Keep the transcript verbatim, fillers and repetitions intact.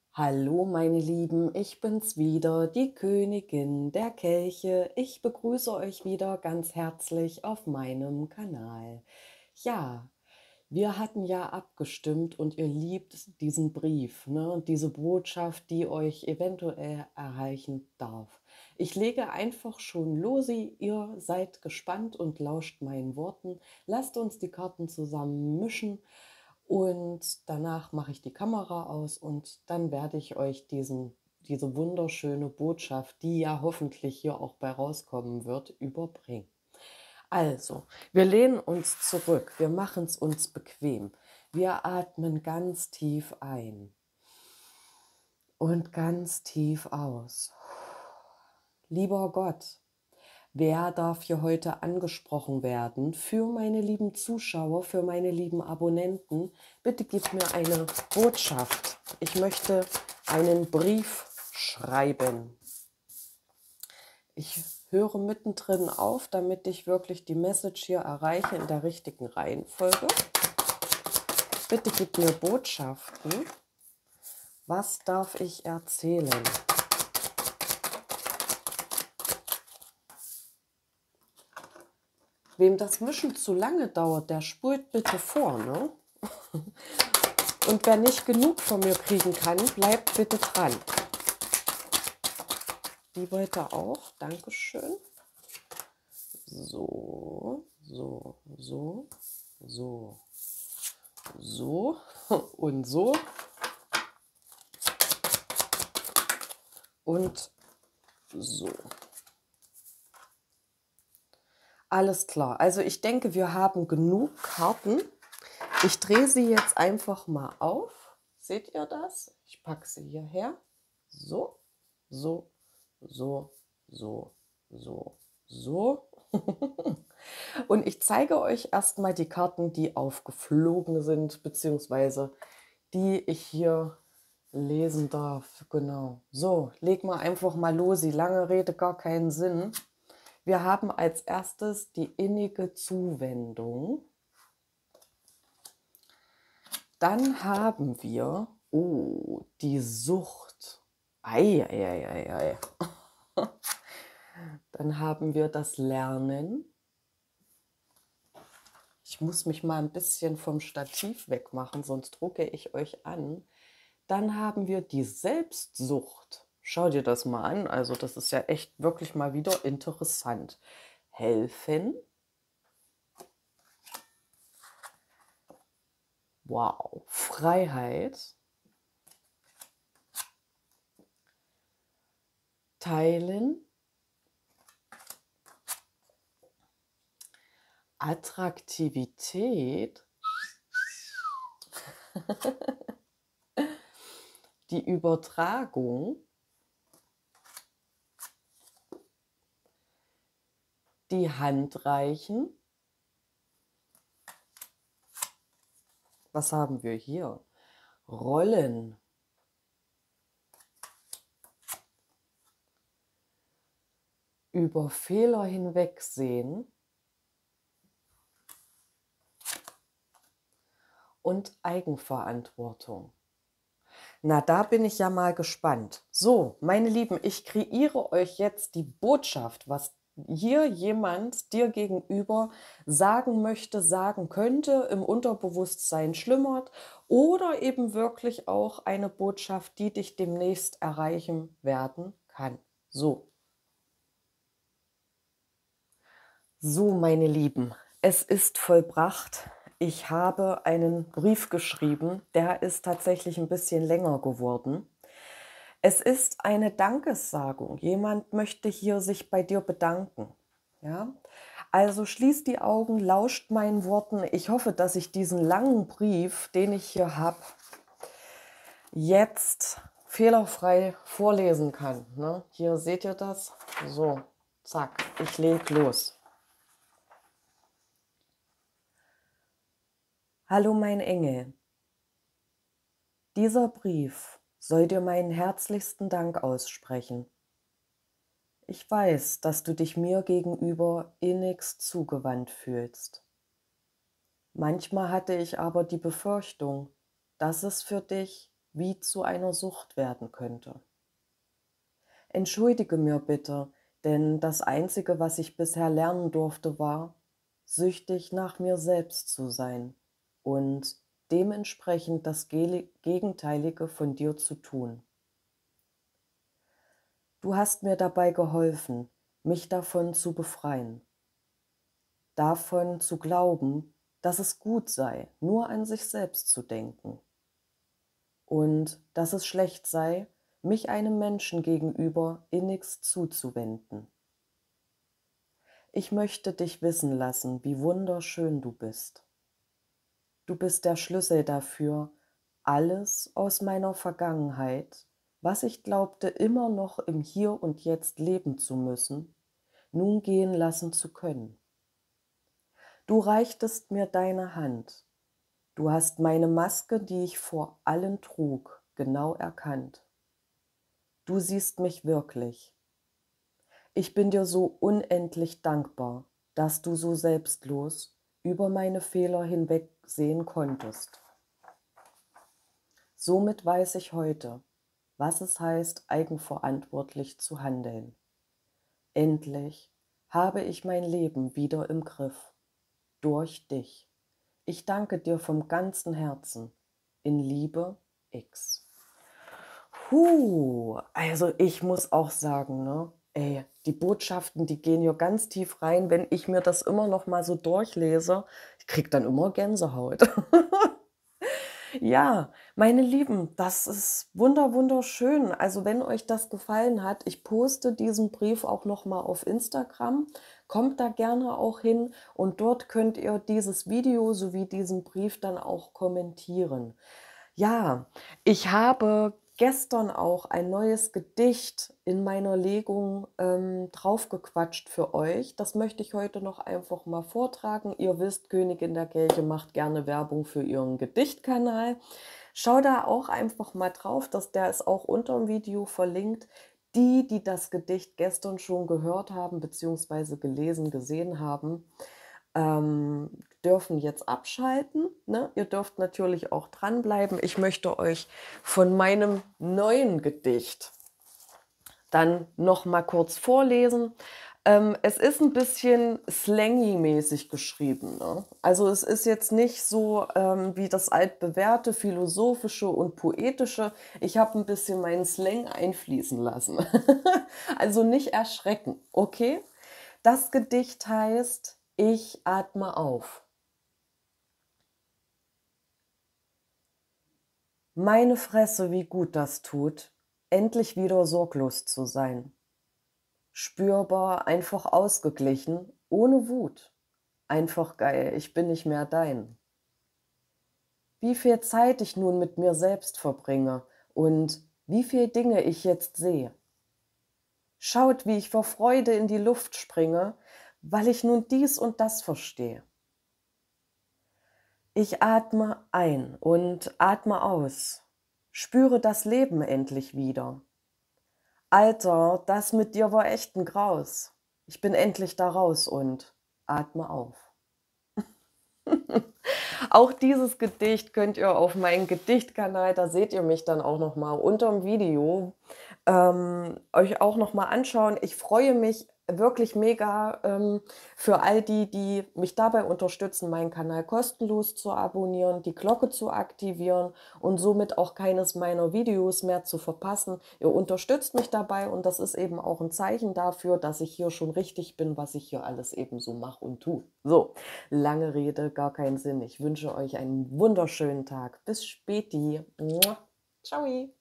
Hallo meine Lieben, ich bin's wieder, die Königin der Kelche. Ich begrüße euch wieder ganz herzlich auf meinem Kanal. Ja, wir hatten ja abgestimmt und ihr liebt diesen Brief, ne, diese Botschaft, die euch eventuell erreichen darf. Ich lege einfach schon losi, ihr seid gespannt und lauscht meinen Worten. Lasst uns die Karten zusammen mischen und danach mache ich die Kamera aus und dann werde ich euch diesen, diese wunderschöne Botschaft, die ja hoffentlich hier auch bei rauskommen wird, überbringen. Also, wir lehnen uns zurück, wir machen es uns bequem. Wir atmen ganz tief ein und ganz tief aus. Lieber Gott, wer darf hier heute angesprochen werden? Für meine lieben Zuschauer, für meine lieben Abonnenten, bitte gib mir eine Botschaft. Ich möchte einen Brief schreiben. Ich höre mittendrin auf, damit ich wirklich die Message hier erreiche in der richtigen Reihenfolge. Bitte gib mir Botschaften. Was darf ich erzählen? Wem das Mischen zu lange dauert, der spult bitte vor, ne? Und wer nicht genug von mir kriegen kann, bleibt bitte dran. Die wollte auch, Dankeschön. So, so, so, so, so und so. Und so. Alles klar. Also ich denke, wir haben genug Karten. Ich drehe sie jetzt einfach mal auf. Seht ihr das? Ich packe sie hierher. So, so, so, so, so, so. Und ich zeige euch erstmal die Karten, die aufgeflogen sind, beziehungsweise die ich hier lesen darf. Genau. So, leg mal einfach mal los. Die lange Rede gar keinen Sinn. Wir haben als erstes die innige Zuwendung. Dann haben wir, oh, die Sucht. Ei, ei, ei, ei, ei. Dann haben wir das Lernen. Ich muss mich mal ein bisschen vom Stativ wegmachen, sonst drucke ich euch an. Dann haben wir die Selbstsucht. Schau dir das mal an. Also das ist ja echt wirklich mal wieder interessant. Helfen. Wow. Freiheit. Teilen. Attraktivität. Die Übertragung. Die Hand reichen. Was haben wir hier? Rollen. Über Fehler hinwegsehen. Und Eigenverantwortung. Na, da bin ich ja mal gespannt. So, meine Lieben, ich kreiere euch jetzt die Botschaft, was hier jemand dir gegenüber sagen möchte, sagen könnte, im Unterbewusstsein schlummert oder eben wirklich auch eine Botschaft, die dich demnächst erreichen werden kann. So. So, meine Lieben, es ist vollbracht. Ich habe einen Brief geschrieben, der ist tatsächlich ein bisschen länger geworden. Es ist eine Dankessagung. Jemand möchte hier sich bei dir bedanken. Ja? Also schließt die Augen, lauscht meinen Worten. Ich hoffe, dass ich diesen langen Brief, den ich hier habe, jetzt fehlerfrei vorlesen kann. Ne? Hier seht ihr das. So, zack, ich leg los. Hallo mein Engel, dieser Brief soll dir meinen herzlichsten Dank aussprechen. Ich weiß, dass du dich mir gegenüber innigst zugewandt fühlst. Manchmal hatte ich aber die Befürchtung, dass es für dich wie zu einer Sucht werden könnte. Entschuldige mir bitte, denn das Einzige, was ich bisher lernen durfte, war, süchtig nach mir selbst zu sein und dementsprechend das Gele- Gegenteilige von dir zu tun. Du hast mir dabei geholfen, mich davon zu befreien, davon zu glauben, dass es gut sei, nur an sich selbst zu denken und dass es schlecht sei, mich einem Menschen gegenüber innigst zuzuwenden. Ich möchte dich wissen lassen, wie wunderschön du bist. Du bist der Schlüssel dafür, alles aus meiner Vergangenheit, was ich glaubte immer noch im Hier und Jetzt leben zu müssen, nun gehen lassen zu können. Du reichtest mir deine Hand. Du hast meine Maske, die ich vor allen trug, genau erkannt. Du siehst mich wirklich. Ich bin dir so unendlich dankbar, dass du so selbstlos über meine Fehler hinwegsehen konntest. Somit weiß ich heute, was es heißt, eigenverantwortlich zu handeln. Endlich habe ich mein Leben wieder im Griff, durch dich. Ich danke dir vom ganzen Herzen. In Liebe, X. Puh, also ich muss auch sagen, ne, ey, die Botschaften, die gehen hier ganz tief rein. Wenn ich mir das immer noch mal so durchlese, ich kriege dann immer Gänsehaut. Ja, meine Lieben, das ist wunder wunderschön. Also, wenn euch das gefallen hat, ich poste diesen Brief auch noch mal auf Instagram. Kommt da gerne auch hin und dort könnt ihr dieses Video sowie diesen Brief dann auch kommentieren. Ja, ich habe gestern auch ein neues Gedicht in meiner Legung ähm, draufgequatscht für euch. Das möchte ich heute noch einfach mal vortragen. Ihr wisst, Königin der Kelche macht gerne Werbung für ihren Gedichtkanal. Schau da auch einfach mal drauf, dass der ist auch unter dem Video verlinkt. Die, die das Gedicht gestern schon gehört haben, beziehungsweise gelesen, gesehen haben, ähm, dürfen jetzt abschalten. Ne? Ihr dürft natürlich auch dranbleiben. Ich möchte euch von meinem neuen Gedicht dann noch mal kurz vorlesen. Ähm, es ist ein bisschen slangy-mäßig geschrieben. Ne? Also es ist jetzt nicht so ähm, wie das altbewährte, philosophische und poetische. Ich habe ein bisschen meinen Slang einfließen lassen. Also nicht erschrecken, okay? Das Gedicht heißt Ich atme auf. Meine Fresse, wie gut das tut, endlich wieder sorglos zu sein. Spürbar, einfach ausgeglichen, ohne Wut. Einfach geil, ich bin nicht mehr dein. Wie viel Zeit ich nun mit mir selbst verbringe und wie viel Dinge ich jetzt sehe. Schaut, wie ich vor Freude in die Luft springe, weil ich nun dies und das verstehe. Ich atme ein und atme aus, spüre das Leben endlich wieder. Alter, das mit dir war echt 'n Graus. Ich bin endlich da raus und atme auf. Auch dieses Gedicht könnt ihr auf meinen Gedichtkanal, da seht ihr mich dann auch noch mal unterm Video, ähm, euch auch noch mal anschauen. Ich freue mich wirklich mega, ähm, für all die, die mich dabei unterstützen, meinen Kanal kostenlos zu abonnieren, die Glocke zu aktivieren und somit auch keines meiner Videos mehr zu verpassen. Ihr unterstützt mich dabei und das ist eben auch ein Zeichen dafür, dass ich hier schon richtig bin, was ich hier alles eben so mache und tue. So, lange Rede, gar keinen Sinn. Ich wünsche euch einen wunderschönen Tag. Bis späti. Mua. Ciao.